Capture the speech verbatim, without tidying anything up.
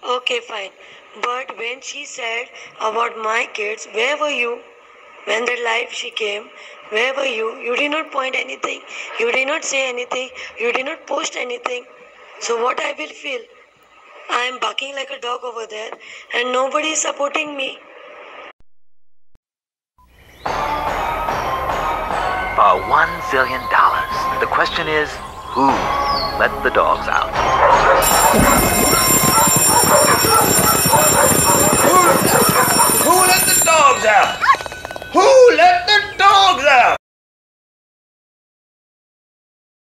Okay, fine. But when she said about my kids, where were you? When the life she came, where were you? You did not point anything. You did not say anything. You did not post anything. So what I will feel? I am barking like a dog over there and nobody is supporting me. For one zillion dollars. The question is, who let the dogs out?